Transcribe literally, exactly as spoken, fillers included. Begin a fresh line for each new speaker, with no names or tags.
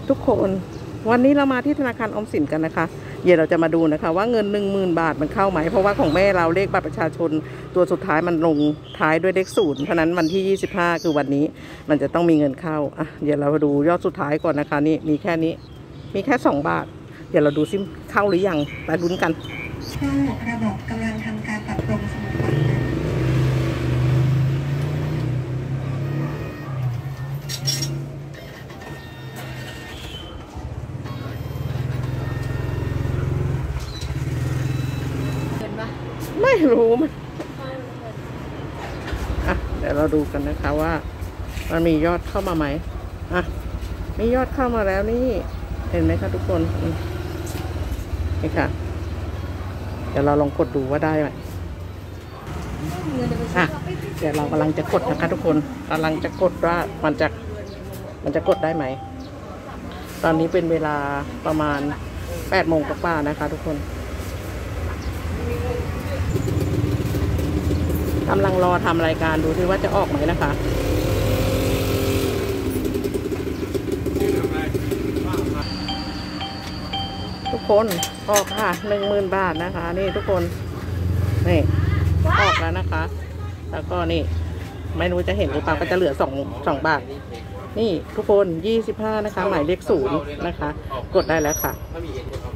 ทุกคนวันนี้เรามาที่ธนาคารออมสินกันนะคะเดี๋ยวเราจะมาดูนะคะว่าเงินหนึ่งหมื่นบาทมันเข้าไหมเพราะว่าของแม่เราเลขบัตรประชาชนตัวสุดท้ายมันลงท้ายด้วยเลขศูนย์เพราะนั้นวันที่ยี่สิบห้าคือวันนี้มันจะต้องมีเงินเข้าอ่ะเดี๋ยวเรามาดูยอดสุดท้ายก่อนนะคะนี่มีแค่นี้มีแค่สองบาทเดี๋ยวเราดูซิเข้าหรือยังไปลุ้นกัน
เข้าระบบกำลังทำการปรับปรุงสมุดบัตร
ไม่รู้มันอ่ะเดี๋ยวเราดูกันนะคะว่ามันมียอดเข้ามาไหมอ่ะมียอดเข้ามาแล้วนี่เห็นไหมคะทุกคนนี่ค่ะเดี๋ยวเราลองกดดูว่าได้ไหมอ่ะเดี๋ยวเรากำลังจะกดนะคะทุกคนกำลังจะกดว่ามันจะมันจะกดได้ไหมตอนนี้เป็นเวลาประมาณแปดโมงกว่าๆนะคะทุกคนกำลังรอทำรายการดูซิว่าจะออกไหมนะคะทุกคนออกค่ะหนึ่งหมื่นบาทนะคะนี่ทุกคนนี่ออกแล้วนะคะแล้วก็นี่ไม่รู้จะเห็นหรือเปล่าก็จะเหลือสองสองบาทนี่ทุกคนยี่สิบห้านะคะหมายเลขศูนย์นะคะกดได้แล้วค่ะ